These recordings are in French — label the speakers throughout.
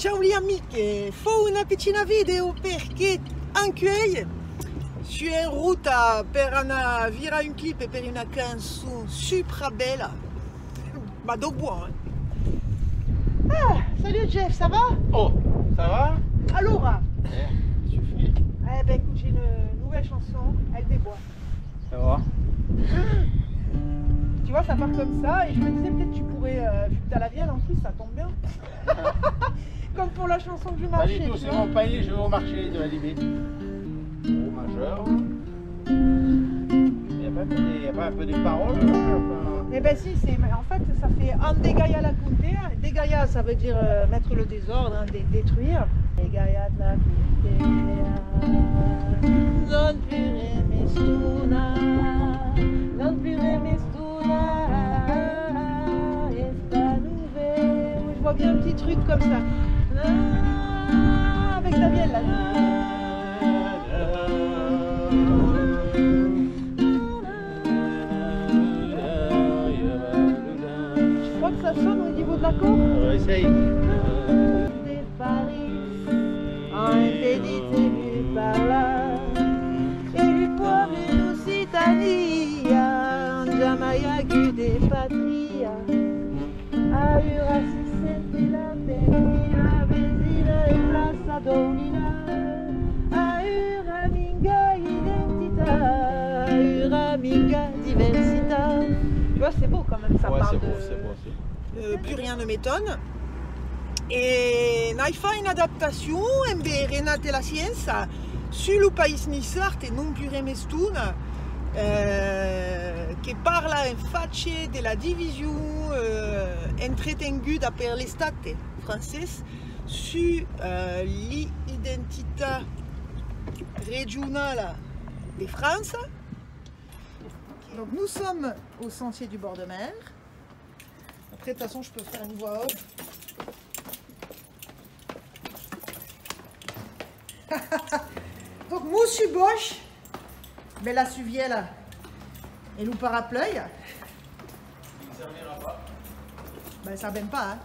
Speaker 1: Ciao gli amici, fo una piccola video perché anche je suis en route per una vira un clip e per una canzone super bella, ma do buon. Ah, salut Jeff, ça va?
Speaker 2: Oh, ça va?
Speaker 1: Allora,
Speaker 2: Suffit.
Speaker 1: ben écoute, j'ai une nouvelle chanson, elle déboîte.
Speaker 2: Ça va?
Speaker 1: Tu vois, ça part comme ça, et je me disais peut-être tu pourrais, vu que t'as la vienne en plus, ça tombe bien. Comme pour la chanson du
Speaker 2: Pas
Speaker 1: marché.
Speaker 2: du tout,
Speaker 1: tu
Speaker 2: c'est
Speaker 1: vois.
Speaker 2: mon panier, je vais au marché de la limite. Au majeur. Il n'y a pas un peu des paroles?
Speaker 1: Eh ben si, en fait ça fait un dégaya la contea. Dégaya ça veut dire mettre le désordre, hein, détruire. Dégaya de la contea. Non plus mestuna, non plus mestuna. Esta nouvelle. Je vois bien un petit truc comme ça. Ah, avec la vielle là. Ça sonne au niveau de la corde.
Speaker 2: On essaye.
Speaker 1: De Paris, en édité par là, et du pueblo Lusitania, en Jamaica de patria, a Urasicente la Termina, Vesina e Plaza Domina, a Uraminga identità, Uraminga diversità. Tu vois, c'est beau quand même, ça
Speaker 2: Ouais,
Speaker 1: parle
Speaker 2: c'est beau,
Speaker 1: de...
Speaker 2: c'est beau, c'est beau.
Speaker 1: Plus rien ne m'étonne. E n'hai fa in adaptazione Renate la Scienza sul país Nissart e non più remestuna che parla infatti della divisione entretenuta per l'estate française su l'identità régionale de France. Donc nous sommes au sentier du bord de mer. Après, de toute façon, je peux faire une voix off. Donc, Moussu Bosch, Bella Suvielle et Lou Parapleuil.
Speaker 2: Ça ne servira pas.
Speaker 1: Ben, ça n'aime pas, hein.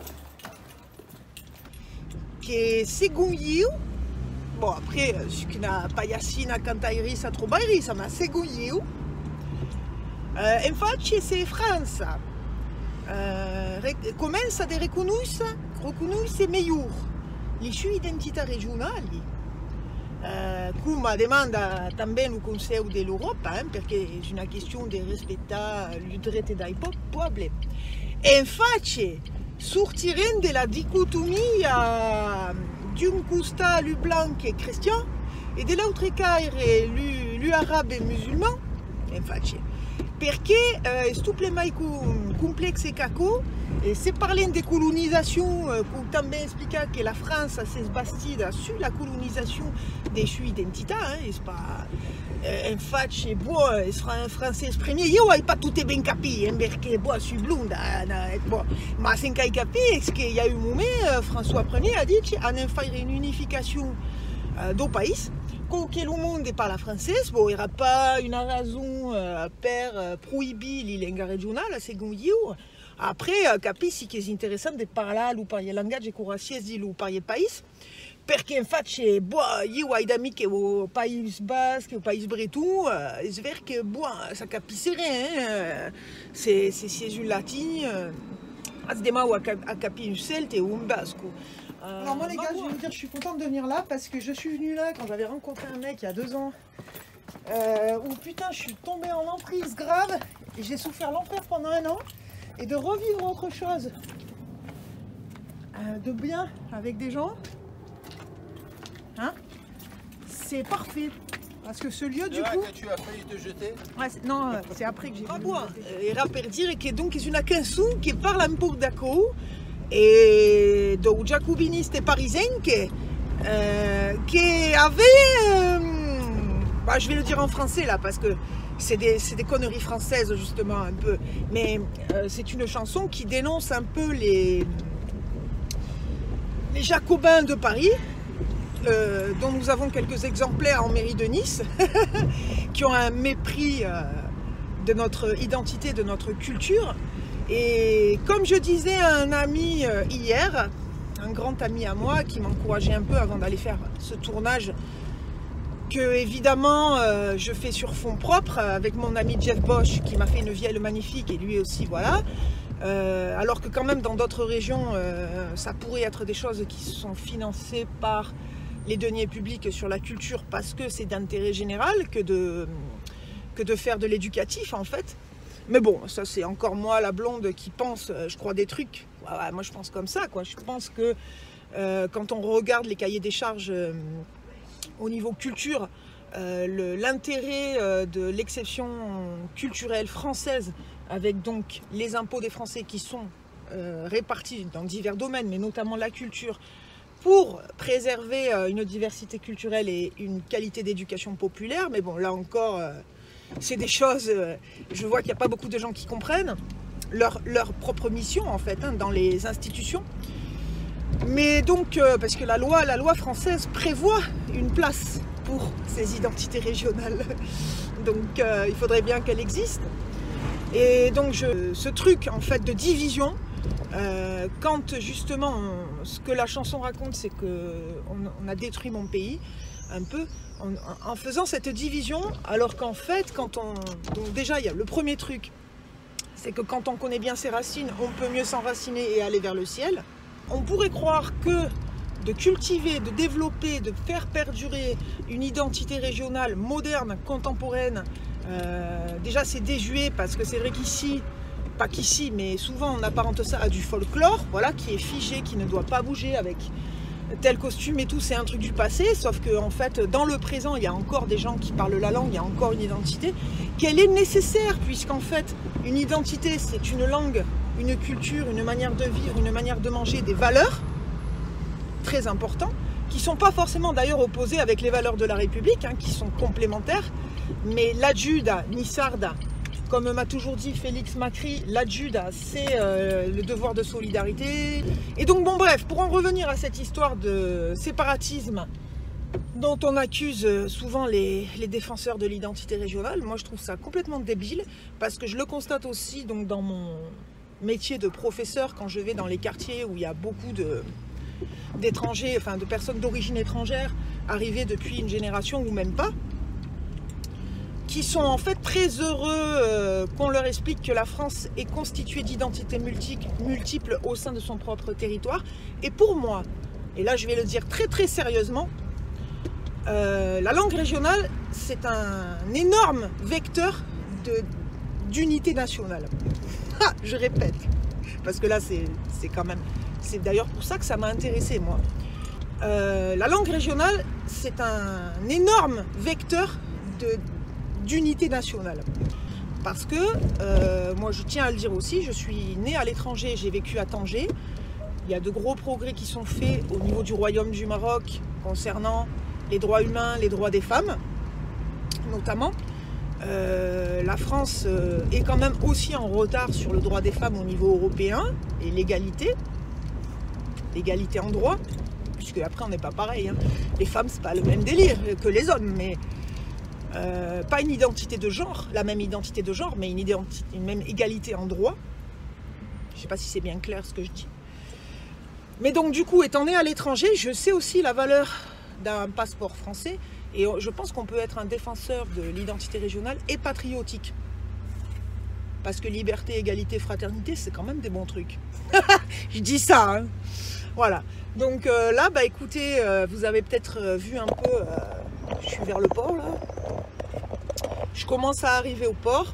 Speaker 1: Que Seguiu. Bon, après, ce qui n'a pas Yassine à Cantairi, ça trop bairi, ça m'a Seguiu. Infatti, c'est France. Comincia a riconoscere meglio le sue identità regionali, come demanda anche il Consiglio dell'Europa, perché è una questione di rispettare i diritti dei popoli. E infatti, sortiremo dalla dicotomia di un costa lui blanc e cristiano e dell'altro caire lui arabe e musulmano, infatti. Perché questo problema complesso e caco, se parliamo di colonizzazione, també explica che la France si è bastita sulla colonizzazione delle sue identità, infatti, il francese premier, io non ho pas tutte ben capito, perché sono blonda, ma se non hai capito, che il y a eu un moment, François Ier ha detto che hanno fatto un'unificazione del paese. Que le monde parle français, bon, il n'y aura pas une raison per prohibir les langues régionales, secondo io. Après, capisci che è interessante parlare o parlare linguaggi coraziesi o parlare paese, perché infatti, io ho amici au Pays Basque, au Pays Breton, è vero che, ça capisserait, c'est un latin, asdema a capire un celte ou un basco. Alors moi les gars, je vais vous dire, je suis contente de venir là parce que je suis venue là quand j'avais rencontré un mec il y a 2 ans où putain je suis tombée en emprise grave et j'ai souffert l'enfer pendant 1 an et de revivre autre chose de bien avec des gens, hein, c'est parfait. Parce que ce lieu, du coup...
Speaker 2: que tu as failli te jeter?
Speaker 1: Ouais, non, c'est après que j'ai... Era per dire che donc è una canzone che parla un po' d'accordo et donc jacobiniste parisien qui avait, je vais le dire en français là parce que c'est des conneries françaises justement un peu, mais c'est une chanson qui dénonce un peu les jacobins de Paris, dont nous avons quelques exemplaires en mairie de Nice, qui ont un mépris de notre identité, de notre culture. Et comme je disais à un ami hier, un grand ami à moi qui m'encourageait un peu avant d'aller faire ce tournage que évidemment je fais sur fond propre avec mon ami Jeff Bosch qui m'a fait une vielle magnifique et lui aussi voilà. Alors que quand même dans d'autres régions ça pourrait être des choses qui sont financées par les deniers publics sur la culture parce que c'est d'intérêt général que de faire de l'éducatif en fait. Mais bon, ça c'est encore moi la blonde qui pense, je crois des trucs. Ouais, moi je pense comme ça quoi. Je pense que quand on regarde les cahiers des charges au niveau culture, l'intérêt de l'exception culturelle française avec donc les impôts des Français qui sont répartis dans divers domaines, mais notamment la culture, pour préserver une diversité culturelle et une qualité d'éducation populaire. Mais bon, là encore, c'est des choses, je vois qu'il n'y a pas beaucoup de gens qui comprennent leur propre mission en fait, hein, dans les institutions. Mais donc, parce que la loi française prévoit une place pour ces identités régionales. Donc, il faudrait bien qu'elle existe. Et donc, ce truc en fait de division, quand justement, ce que la chanson raconte, c'est qu'on a détruit mon pays, un peu, en faisant cette division, alors qu'en fait, donc déjà, il y a le premier truc, c'est que quand on connaît bien ses racines, on peut mieux s'enraciner et aller vers le ciel. On pourrait croire que de cultiver, de développer, de faire perdurer une identité régionale moderne, contemporaine, déjà c'est désuet parce que c'est vrai qu'ici, pas qu'ici, mais souvent on apparente ça à du folklore, voilà, qui est figé, qui ne doit pas bouger avec tel costume et tout, c'est un truc du passé, sauf que en fait dans le présent il y a encore des gens qui parlent la langue, il y a encore une identité, qu'elle est nécessaire puisqu'en fait une identité c'est une langue, une culture, une manière de vivre, une manière de manger, des valeurs très importantes, qui ne sont pas forcément d'ailleurs opposées avec les valeurs de la République, hein, qui sont complémentaires, mais l'adjuda, Nissarda, comme m'a toujours dit Félix Macri, l'adjuda, c'est le devoir de solidarité. Et donc bon bref, pour en revenir à cette histoire de séparatisme dont on accuse souvent les défenseurs de l'identité régionale, moi je trouve ça complètement débile, parce que je le constate aussi donc, dans mon métier de professeur, quand je vais dans les quartiers où il y a beaucoup d'étrangers, enfin de personnes d'origine étrangère, arrivées depuis une génération ou même pas, qui sont en fait très heureux qu'on leur explique que la France est constituée d'identités multiples au sein de son propre territoire. Et pour moi, et là je vais le dire très très sérieusement, la langue régionale c'est un énorme vecteur d'unité nationale. Ah, je répète, parce que là c'est quand même, c'est d'ailleurs pour ça que ça m'a intéressé moi. La langue régionale c'est un énorme vecteur d'unité nationale. Parce que, moi je tiens à le dire aussi, je suis née à l'étranger, j'ai vécu à Tanger. Il y a de gros progrès qui sont faits au niveau du Royaume du Maroc concernant les droits humains, les droits des femmes, notamment. La France est quand même aussi en retard sur le droit des femmes au niveau européen et l'égalité en droit, puisque après on n'est pas pareil, hein. Les femmes c'est pas le même délire que les hommes, mais pas une identité de genre, la même identité de genre, mais une même égalité en droit. Je sais pas si c'est bien clair ce que je dis. Mais donc du coup, étant né à l'étranger, je sais aussi la valeur d'un passeport français. Et je pense qu'on peut être un défenseur de l'identité régionale et patriotique. Parce que liberté, égalité, fraternité, c'est quand même des bons trucs. Je dis ça, hein. Voilà. Donc là, bah écoutez, vous avez peut-être vu un peu, je suis vers le port là. Je commence à arriver au port.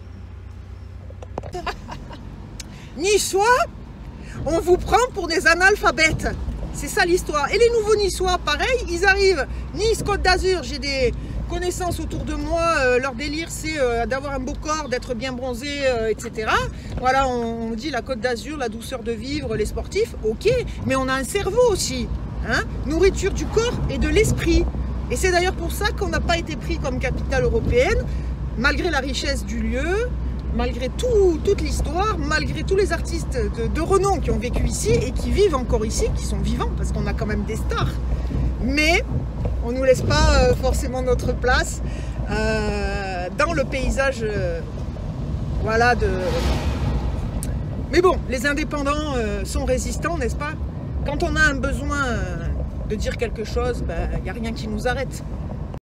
Speaker 1: Niçois, on vous prend pour des analphabètes. C'est ça l'histoire. Et les nouveaux Niçois, pareil, ils arrivent. Nice, Côte d'Azur, j'ai des connaissances autour de moi. Leur délire, c'est d'avoir un beau corps, d'être bien bronzé, etc. Voilà, on dit la Côte d'Azur, la douceur de vivre, les sportifs, ok. Mais on a un cerveau aussi. Hein, nourriture du corps et de l'esprit. Et c'est d'ailleurs pour ça qu'on n'a pas été pris comme capitale européenne, malgré la richesse du lieu, malgré toute l'histoire, malgré tous les artistes de renom qui ont vécu ici et qui vivent encore ici, qui sont vivants, parce qu'on a quand même des stars. Mais on ne nous laisse pas forcément notre place dans le paysage, voilà, Mais bon, les indépendants sont résistants, n'est-ce pas? quand on a un besoin de dire quelque chose, il n'y a rien qui nous arrête.